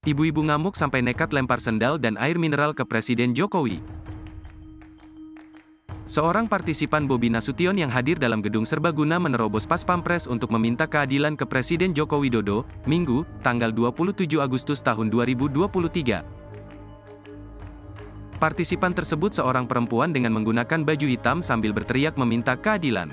Ibu-ibu ngamuk sampai nekat lempar sendal dan air mineral ke Presiden Jokowi. Seorang partisipan Bobi Nasution yang hadir dalam gedung serbaguna menerobos pas pampres untuk meminta keadilan ke Presiden Joko Widodo, Minggu, tanggal 27 Agustus tahun 2023. Partisipan tersebut seorang perempuan dengan menggunakan baju hitam sambil berteriak meminta keadilan.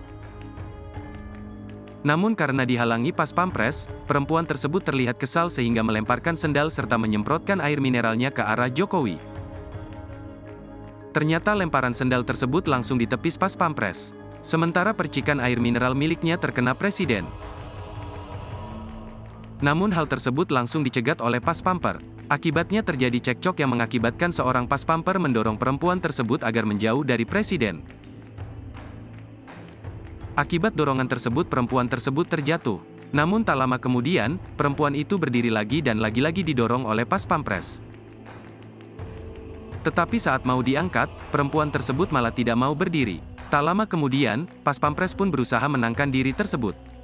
Namun karena dihalangi pas pampres, perempuan tersebut terlihat kesal sehingga melemparkan sendal serta menyemprotkan air mineralnya ke arah Jokowi. Ternyata lemparan sendal tersebut langsung ditepis pas pampres. Sementara percikan air mineral miliknya terkena Presiden. Namun hal tersebut langsung dicegat oleh pas pamper. Akibatnya terjadi cekcok yang mengakibatkan seorang pas pamper mendorong perempuan tersebut agar menjauh dari Presiden. Akibat dorongan tersebut perempuan tersebut terjatuh. Namun tak lama kemudian, perempuan itu berdiri lagi dan lagi-lagi didorong oleh pas pampres. Tetapi saat mau diangkat, perempuan tersebut malah tidak mau berdiri. Tak lama kemudian, pas pampres pun berusaha menangkan diri tersebut.